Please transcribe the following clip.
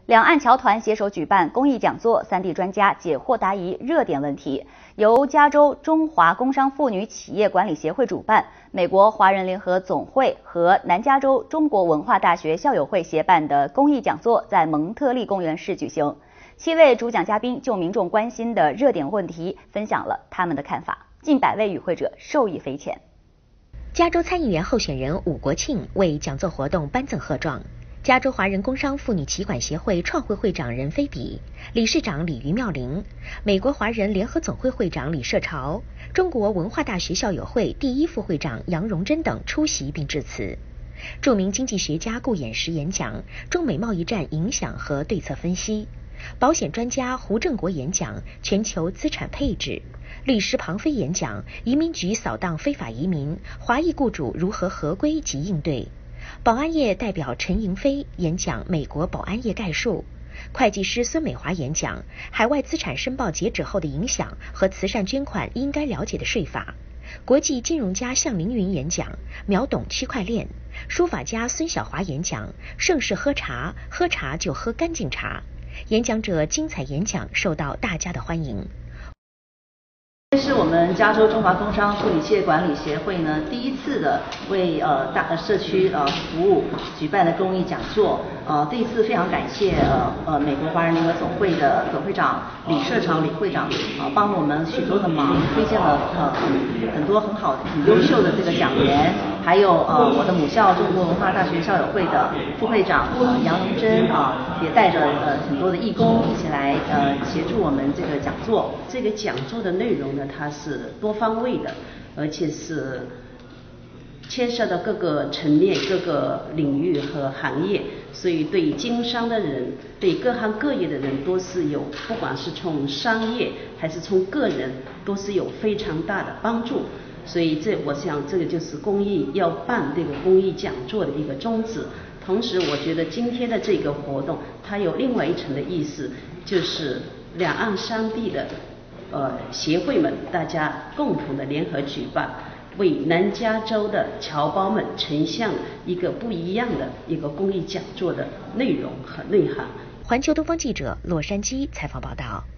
两岸侨团携手举办公益讲座，三地专家解惑答疑热点问题。由加州中华工商妇女企业管理协会主办，美国华人联合总会和南加州中国文化大学校友会协办的公益讲座在蒙特利公园市举行。7位主讲嘉宾就民众关心的热点问题分享了他们的看法，近100位与会者受益匪浅。 加州参议员候选人武国庆为讲座活动颁赠贺状。加州华人工商妇女企管协会创会会长任飞比、理事长李于妙玲、美国华人联合总会会长李社潮、中国文化大学校友会第1副会长杨荣珍等出席并致辞。著名经济学家顾衍石演讲中美贸易战影响和对策分析，保险专家胡正国演讲全球资产配置，律师庞飞演讲移民局扫荡非法移民，华裔雇主如何合规及应对。保安业代表陈莹飞演讲美国保安业概述，会计师孙美华演讲海外资产申报截止后的影响和慈善捐款应该了解的税法，国际金融家向凌云演讲秒懂区块链，书法家孙晓华演讲盛世喝茶，喝茶就喝干净茶。演讲者精彩演讲受到大家的欢迎。 这是我们加州中华工商妇女企业管理协会呢第1次的为社区服务举办的公益讲座。这一次非常感谢美国华人联合总会的总会长李社潮李会长帮了我们许多的忙，推荐了很多很好很优秀的这个讲员，还有我的母校中国文化大学校友会的副会长杨荣珍也带着很多的义工一起来协助我们这个讲座。 这个讲座的内容呢，它是多方位的，而且是牵涉到各个层面、各个领域和行业，所以对经商的人、对各行各业的人都是有，不管是从商业还是从个人，都是有非常大的帮助。所以我想这个就是公益要办这个公益讲座的一个宗旨。同时，我觉得今天的这个活动，它有另外一层的意思，就是两岸三地的协会们大家共同的联合举办，为南加州的侨胞们呈现一个不一样的一个公益讲座的内容和内涵。 环球东方记者洛杉矶采访报道。